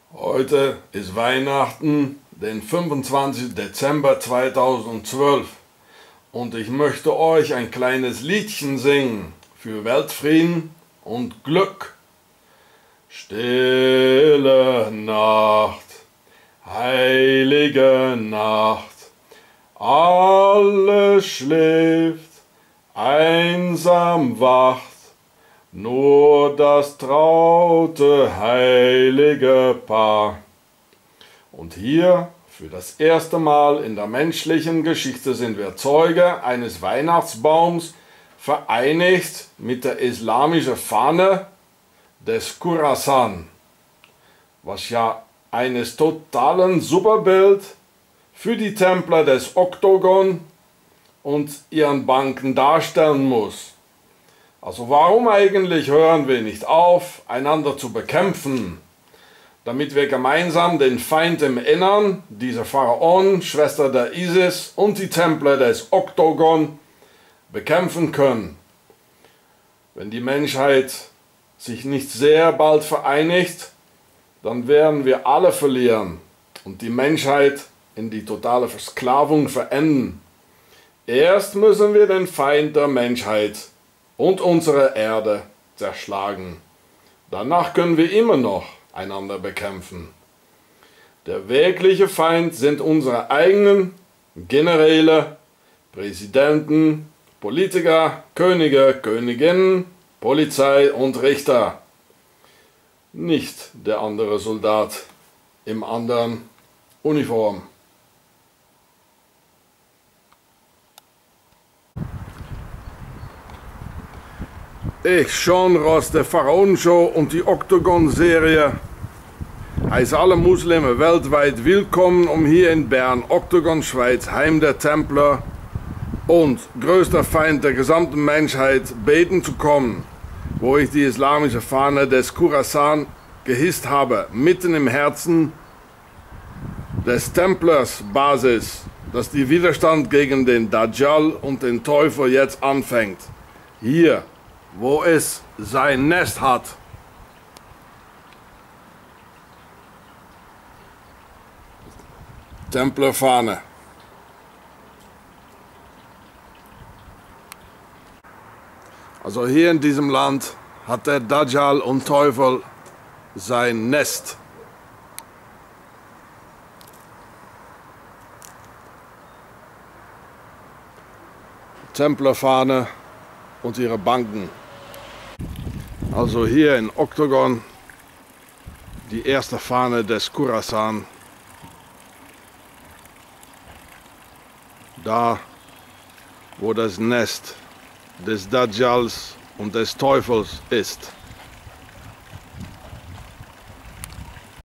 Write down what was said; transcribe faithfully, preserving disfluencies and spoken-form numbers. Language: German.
Heute ist Weihnachten, den fünfundzwanzigsten Dezember zweitausendzwölf, und ich möchte euch ein kleines Liedchen singen für Weltfrieden und Glück. Stille Nacht, heilige Nacht, alles schläft, einsam wacht, nur das traute, heilige Paar. Und hier, für das erste Mal in der menschlichen Geschichte, sind wir Zeuge eines Weihnachtsbaums, vereinigt mit der islamischen Fahne des Khurasan, was ja eines totalen Superbild für die Templer des Oktogon und ihren Banken darstellen muss. Also warum eigentlich hören wir nicht auf, einander zu bekämpfen, damit wir gemeinsam den Feind im Innern, diese Pharaonen, Schwester der Isis und die Templer des Oktogon bekämpfen können? Wenn die Menschheit sich nicht sehr bald vereinigt, dann werden wir alle verlieren und die Menschheit in die totale Versklavung verenden. Erst müssen wir den Feind der Menschheit und unsere Erde zerschlagen. Danach können wir immer noch einander bekämpfen. Der wirkliche Feind sind unsere eigenen Generäle, Präsidenten, Politiker, Könige, Königinnen, Polizei und Richter. Nicht der andere Soldat im anderen Uniform. Ich, Sean Ross, der Pharaonen-Show und die Oktogon-Serie heiße alle Muslime weltweit willkommen, um hier in Bern, Oktogon, Schweiz, Heim der Templer und größter Feind der gesamten Menschheit, beten zu kommen, wo ich die islamische Fahne des Khurasan gehisst habe, mitten im Herzen des Templers Basis, dass der Widerstand gegen den Dajjal und den Teufel jetzt anfängt. Hier, wo es sein Nest hat. Templerfahne. Also hier in diesem Land hat der Dajjal und Teufel sein Nest. Templerfahne und ihre Banken. Also hier in Oktogon die erste Fahne des Khurasan. Da, wo das Nest des Dajjals und des Teufels ist.